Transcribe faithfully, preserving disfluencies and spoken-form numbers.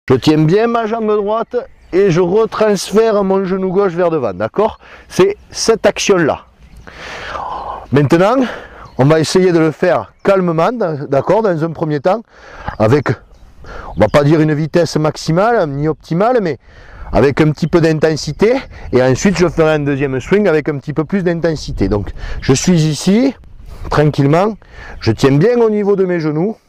Je tiens bien ma jambe droite et je retransfère mon genou gauche vers devant, d'accord? C'est cette action-là. Maintenant, on va essayer de le faire calmement, d'accord, dans un premier temps, avec, on va pas dire une vitesse maximale, ni optimale, mais avec un petit peu d'intensité, et ensuite je ferai un deuxième swing avec un petit peu plus d'intensité. Donc, je suis ici, tranquillement, je tiens bien au niveau de mes genoux,